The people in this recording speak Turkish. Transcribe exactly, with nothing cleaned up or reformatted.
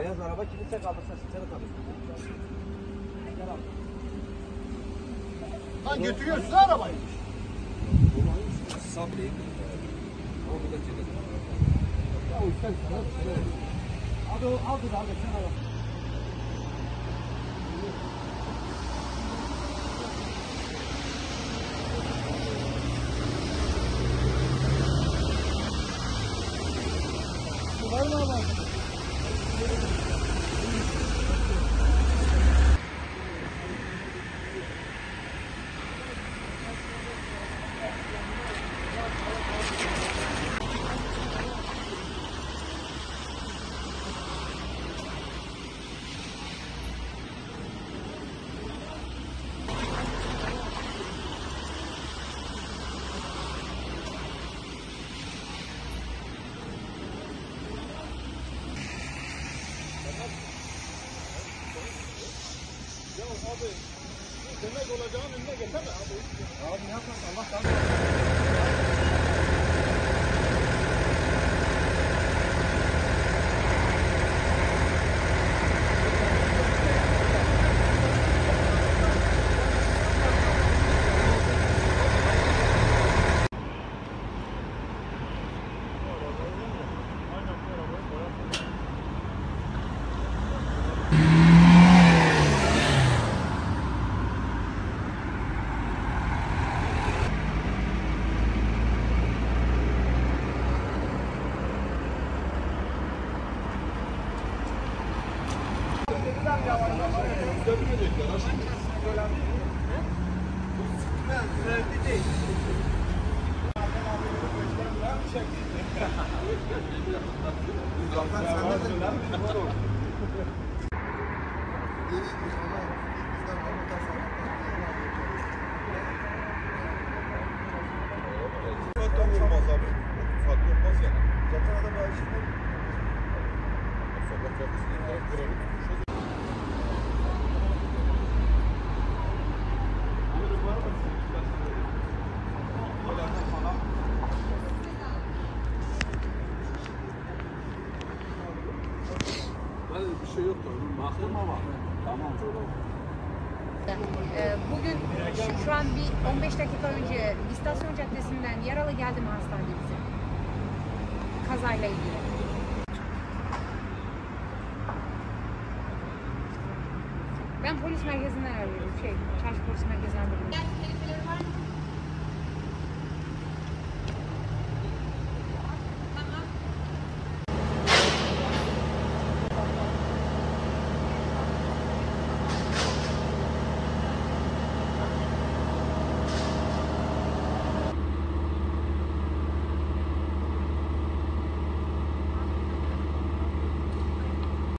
Beyaz araba kilise kaldırsa seni kalır. Lan götürüyorsun arabayı. Sablayayım. Onu da çekelim. Ya o yüzden sana söyle. Hadi o al dur abi sen al. Var mı abi? Ya abi demek olacağın önüne geçeme abi. Abi ne yaparsın Allah kahretsin. Bir şey yok da mahkum ama. Tamam. Bugün şu, şu an bir on beş dakika önce İstasyon Caddesi'nden yaralı geldim hastanemize. Kazayla ilgili. Ben polis merkezinden arıyorum. Şey, çarşı polis merkezinden arıyorum.